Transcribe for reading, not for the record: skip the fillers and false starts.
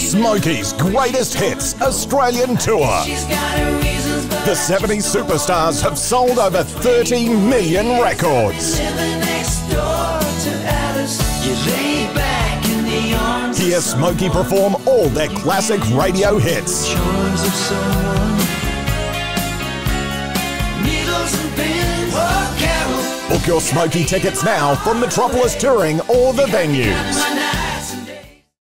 Smokie's Greatest Hits Australian Tour. The 70s superstars have sold over 30 million records. Hear Smokie perform all their classic radio hits. Book your Smokie tickets now from Metropolis Touring or the venues.